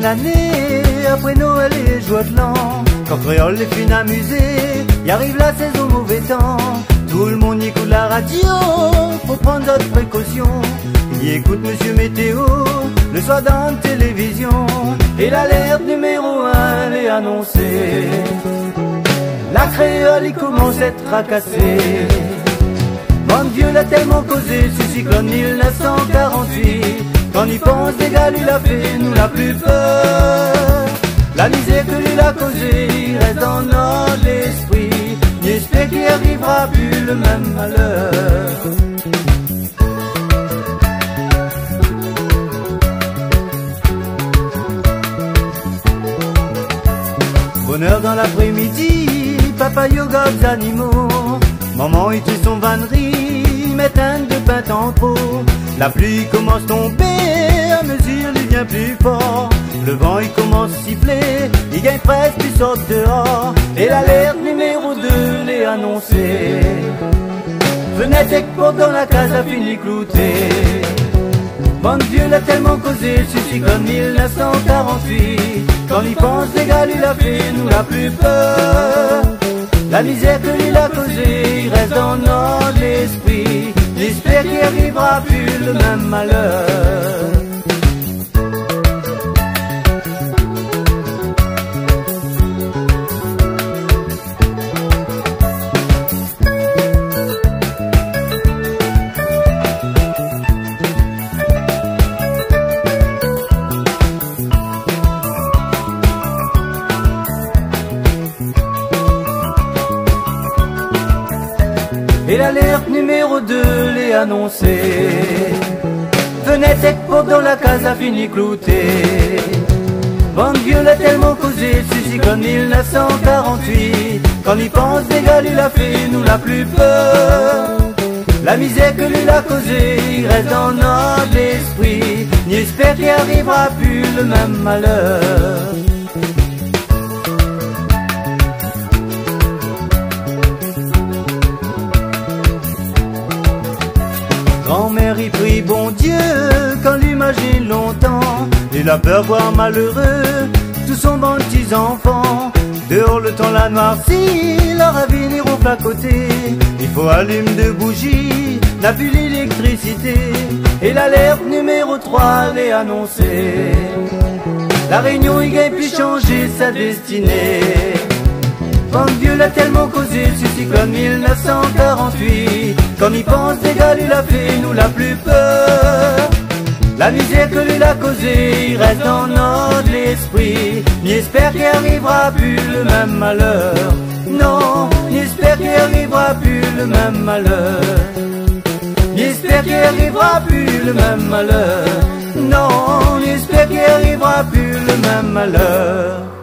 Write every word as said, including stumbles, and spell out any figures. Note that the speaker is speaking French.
année, après Noël et joie de l'an, quand Créole est fin amusé, y arrive la saison mauvais temps. Tout le monde écoute la radio, faut prendre d'autres précautions. Il écoute Monsieur Météo, le soir dans la télévision, et l'alerte numéro un est annoncée. La créole, il commence à être tracassée. Mon Dieu l'a tellement causé, ce cyclone mille neuf cent quarante-huit. Quand il pense des gars, lui l'a fait, nous l'a plus peur. La misère que lui l'a causé, il reste dans notre esprit. J'espère qu'il arrivera plus le même malheur. Bonheur dans l'après-midi, papa yoga aux animaux. Maman il tue son vannerie, met un de pain en trop. La pluie commence à tomber, à mesure il vient plus fort. Le vent il commence à siffler, il gagne presque, il sort dehors. Et l'alerte numéro deux l'est annoncée. Fenêtre et porte dans la case a fini cloutée. Bon Dieu l'a tellement causé, ce cyclone mille neuf cent quarante-huit. Quand il pense des gars, lui l'a fait, nous l'a plus peur. La misère que lui l'a causé, il reste dans notre esprit. J'espère qu'il arrivera plus le même malheur. Et l'alerte numéro deux l'est annoncée. Fenêtre et porte dans la case a fini cloutée. Bon Dieu l'a tellement causé, ce cyclone mille neuf cent quarante-huit. Quand il pense des gars, lui l'a fait, nous l'a plus peur. La misère que lui l'a causé, il reste dans notre esprit. J'espère qu'il arrivera plus le même malheur. Grand-mère y prie bon Dieu quand l'imagine longtemps. Il a peur voir malheureux tous son bon petits enfants. Dehors le temps la noircit, leur avenir au plat côté. Il faut allumer de bougies, n'a plus l'électricité. Et l'alerte numéro trois l'est annoncée. La Réunion y gagne plus changer sa destinée. Bon Dieu l'a tellement causé, ce cyclone mille neuf cent quarante-huit. Quand il pense des gars, lui l'a fait, nous l'a plus peur. La misère que lui l'a causé, il reste dans notre esprit. J'espère qu'il arrivera plus le même malheur. Non, j'espère qu'il arrivera plus le même malheur. J'espère qu'il arrivera plus le même malheur. Non, j'espère qu'il arrivera plus le même malheur.